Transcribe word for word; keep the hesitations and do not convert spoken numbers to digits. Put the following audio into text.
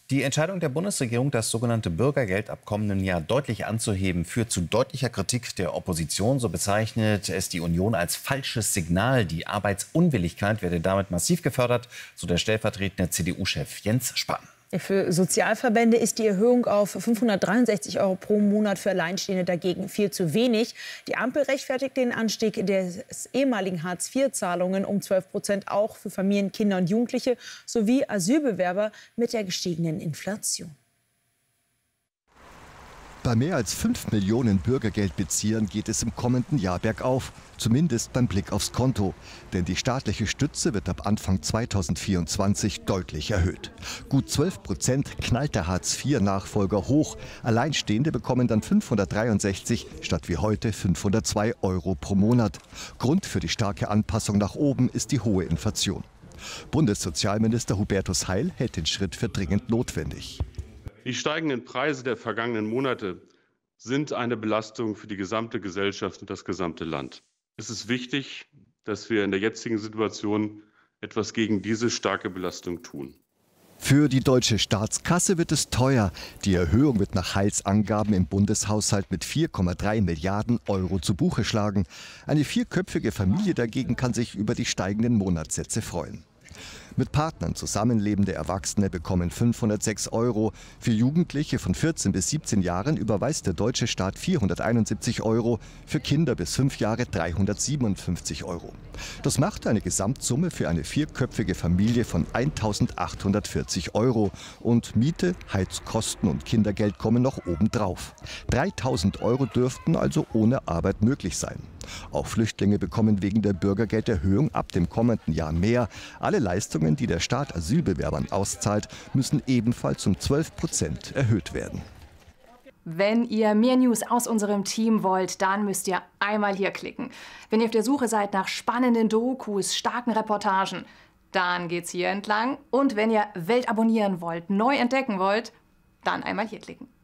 Die Entscheidung der Bundesregierung, das sogenannte Bürgergeld ab kommendem Jahr deutlich anzuheben, führt zu deutlicher Kritik der Opposition. So bezeichnet es die Union als falsches Signal. Die Arbeitsunwilligkeit werde damit massiv gefördert, so der stellvertretende C D U-Chef Jens Spahn. Für Sozialverbände ist die Erhöhung auf fünfhundertdreiundsechzig Euro pro Monat für Alleinstehende dagegen viel zu wenig. Die Ampel rechtfertigt den Anstieg des ehemaligen Hartz vier Zahlungen um zwölf Prozent auch für Familien, Kinder und Jugendliche sowie Asylbewerber mit der gestiegenen Inflation. Bei mehr als fünf Millionen Bürgergeldbeziehern geht es im kommenden Jahr bergauf, zumindest beim Blick aufs Konto. Denn die staatliche Stütze wird ab Anfang zweitausendvierundzwanzig deutlich erhöht. Gut zwölf Prozent knallt der Hartz vier Nachfolger hoch. Alleinstehende bekommen dann fünfhundertdreiundsechzig statt wie heute fünfhundertzwei Euro pro Monat. Grund für die starke Anpassung nach oben ist die hohe Inflation. Bundessozialminister Hubertus Heil hält den Schritt für dringend notwendig. Die steigenden Preise der vergangenen Monate sind eine Belastung für die gesamte Gesellschaft und das gesamte Land. Es ist wichtig, dass wir in der jetzigen Situation etwas gegen diese starke Belastung tun. Für die deutsche Staatskasse wird es teuer. Die Erhöhung wird nach Heils Angaben im Bundeshaushalt mit vier Komma drei Milliarden Euro zu Buche schlagen. Eine vierköpfige Familie dagegen kann sich über die steigenden Monatssätze freuen. Mit Partnern zusammenlebende Erwachsene bekommen fünfhundertsechs Euro. Für Jugendliche von vierzehn bis siebzehn Jahren überweist der deutsche Staat vierhunderteinundsiebzig Euro, für Kinder bis fünf Jahre dreihundertsiebenundfünfzig Euro. Das macht eine Gesamtsumme für eine vierköpfige Familie von eintausendachthundertvierzig Euro. Und Miete, Heizkosten und Kindergeld kommen noch obendrauf. dreitausend Euro dürften also ohne Arbeit möglich sein. Auch Flüchtlinge bekommen wegen der Bürgergelderhöhung ab dem kommenden Jahr mehr. Alle Leistungen, die der Staat Asylbewerbern auszahlt, müssen ebenfalls um zwölf Prozent erhöht werden. Wenn ihr mehr News aus unserem Team wollt, dann müsst ihr einmal hier klicken. Wenn ihr auf der Suche seid nach spannenden Dokus, starken Reportagen, dann geht's hier entlang. Und wenn ihr Welt abonnieren wollt, neu entdecken wollt, dann einmal hier klicken.